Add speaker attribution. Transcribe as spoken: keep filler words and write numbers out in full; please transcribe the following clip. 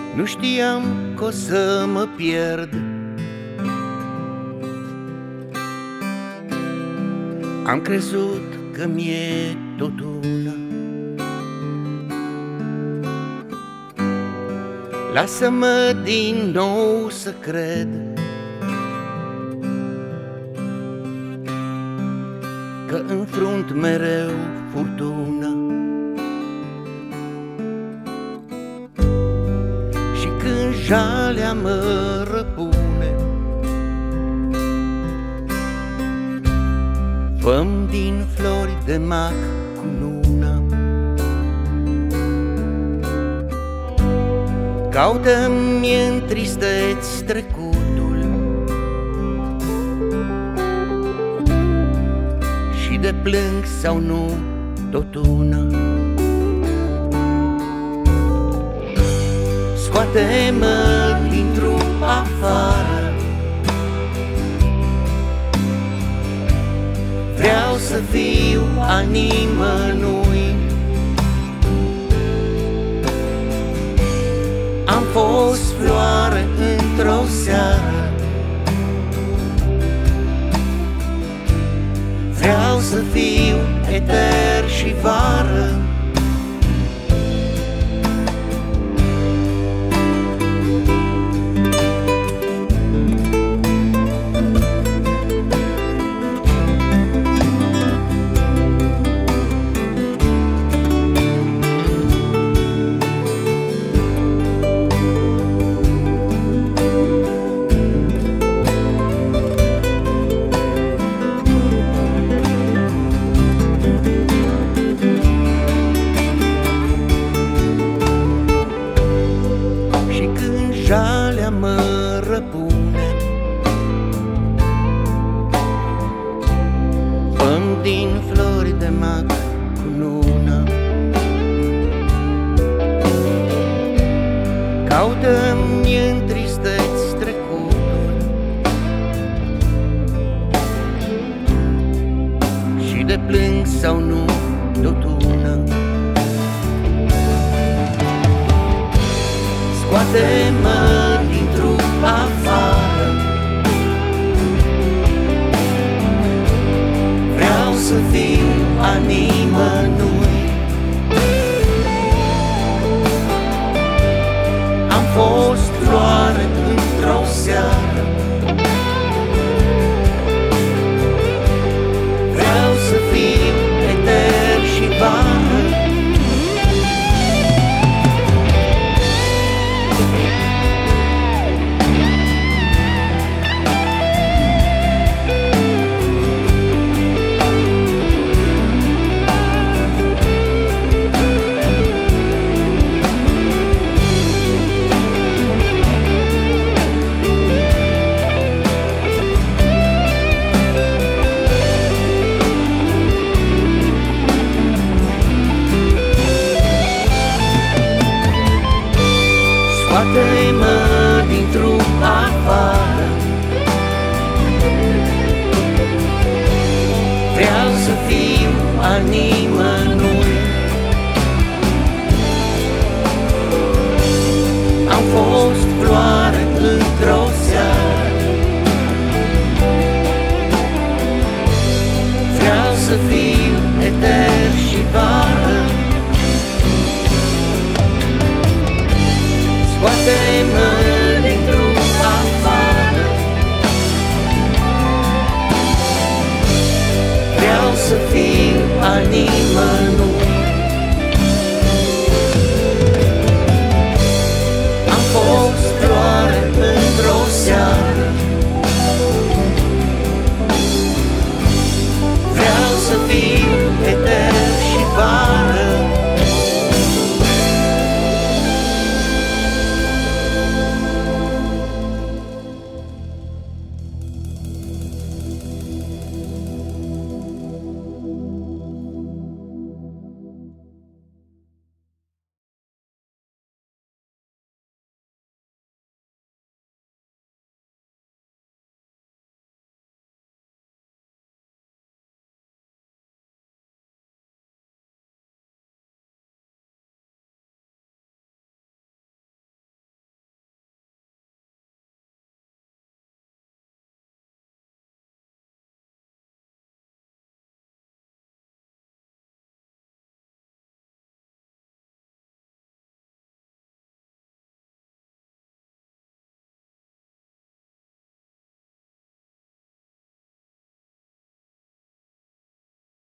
Speaker 1: Nu știam că o să mă pierd. Am crezut că mi-e tot una. Lasă-mă din nou să cred că înfrunt mereu furtuna. Și când jalea mă răpune, fă-mi din flori de mac cu luna. Caută-mi în tristeți trecutul și de plâng sau nu tot una. Scoate-mă din trup afară, vreau să fiu a nimănui. Am fost floare într-o seară, vreau să fiu eter și vară. Jalea mă răpune, fă-mi din flori de mac cu luna. Caută-mi în tristeți trecutul și de plâng sau nu tot una. Scoate-mă din trup afară, vreau să fiu a nimănui. Am fost floare într-o seară, vreau să fiu eter și vară. Scoate-mă din trup afară, vreau să fiu a nimănui. Am fost floare într-o seară, vreau să fiu eter și vară. Scoate-mă